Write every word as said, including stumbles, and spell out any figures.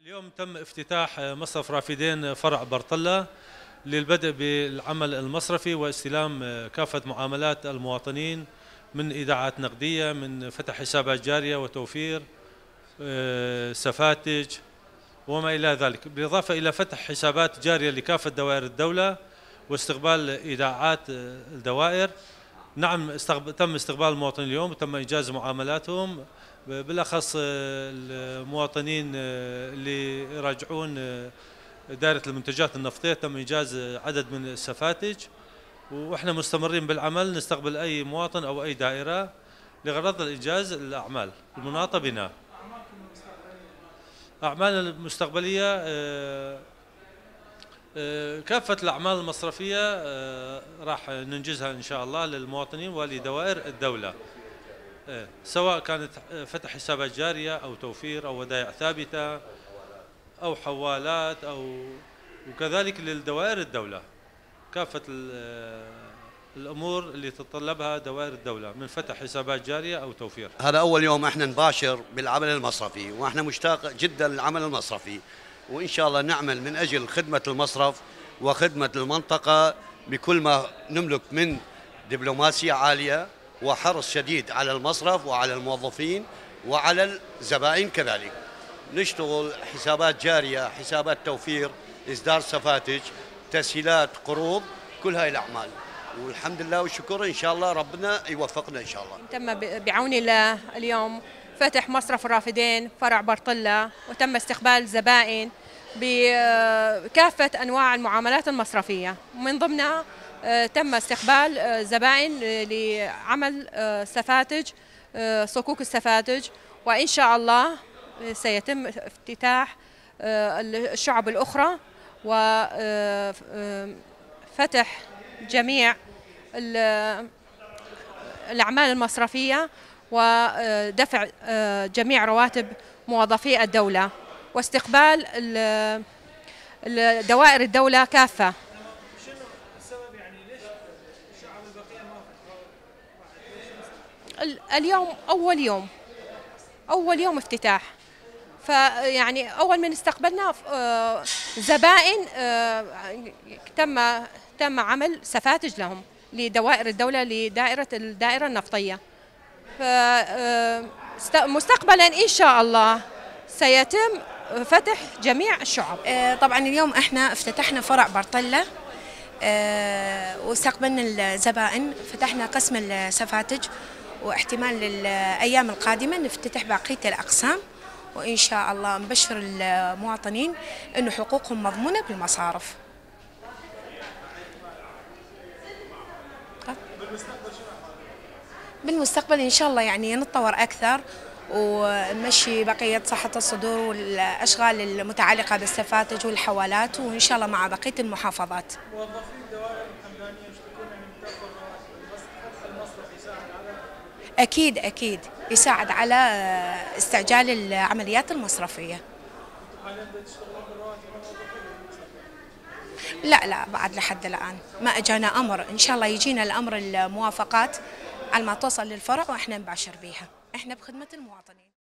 اليوم تم افتتاح مصرف رافدين فرع برطلة للبدء بالعمل المصرفي واستلام كافة معاملات المواطنين من إيداعات نقدية، من فتح حسابات جارية وتوفير سفاتج وما إلى ذلك، بالإضافة إلى فتح حسابات جارية لكافة دوائر الدولة واستقبال إيداعات الدوائر. نعم، تم استقبال المواطنين اليوم وتم إنجاز معاملاتهم، بالأخص المواطنين اللي يراجعون دائرة المنتجات النفطية تم إنجاز عدد من السفاتج، وإحنا مستمرين بالعمل نستقبل أي مواطن أو أي دائرة لغرض الإنجاز الأعمال المناطة بنا. أعمال المستقبلية كافة الأعمال المصرفية راح ننجزها إن شاء الله للمواطنين ولدوائر الدولة، سواء كانت فتح حسابات جارية أو توفير أو ودائع ثابتة أو حوالات أو وكذلك للدوائر الدولة، كافة الأمور اللي تتطلبها دوائر الدولة من فتح حسابات جارية أو توفير. هذا أول يوم احنا نباشر بالعمل المصرفي، واحنا مشتاق جدا للعمل المصرفي، وإن شاء الله نعمل من أجل خدمة المصرف وخدمة المنطقة بكل ما نملك من دبلوماسية عالية وحرص شديد على المصرف وعلى الموظفين وعلى الزبائن كذلك. نشتغل حسابات جارية، حسابات توفير، إصدار سفاتج، تسهيلات، قروض، كل هاي الأعمال، والحمد لله والشكر. إن شاء الله ربنا يوفقنا إن شاء الله. تم بعون الله اليوم فتح مصرف الرافدين فرع برطلة، وتم استقبال الزبائن بكافة أنواع المعاملات المصرفية، ومن ضمنها تم استقبال زبائن لعمل سفاتج، صكوك السفاتج، وإن شاء الله سيتم افتتاح الشعب الأخرى وفتح جميع الأعمال المصرفية ودفع جميع رواتب موظفي الدولة واستقبال دوائر الدولة كافة. شنو السبب يعني ليش الشعب البقية ما اليوم أول يوم أول يوم افتتاح، فيعني أول من استقبلنا زبائن تم تم عمل سفاتج لهم لدوائر الدولة لدائرة الدائرة النفطية. فمستقبلا إن شاء الله سيتم فتح جميع الشعب. طبعا اليوم احنا افتتحنا فرع برطلة واستقبلنا الزبائن، فتحنا قسم السفاتج، واحتمال الأيام القادمة نفتتح بقية الأقسام، وإن شاء الله نبشر المواطنين أنه حقوقهم مضمونة بالمصارف. بالمستقبل إن شاء الله يعني نتطور أكثر ونمشي بقية صحة الصدور والأشغال المتعلقة بالسفاتج والحوالات، وإن شاء الله مع بقية المحافظات. موظفي الدوائر الحمدانية يشتكون من تأخر فتح المصرف، يساعد على أكيد أكيد يساعد على استعجال العمليات المصرفية. لا لا بعد لحد الآن ما أجانا أمر، إن شاء الله يجينا الأمر الموافقات على ما توصل للفرع وإحنا نباشر بيها، إحنا بخدمة المواطنين.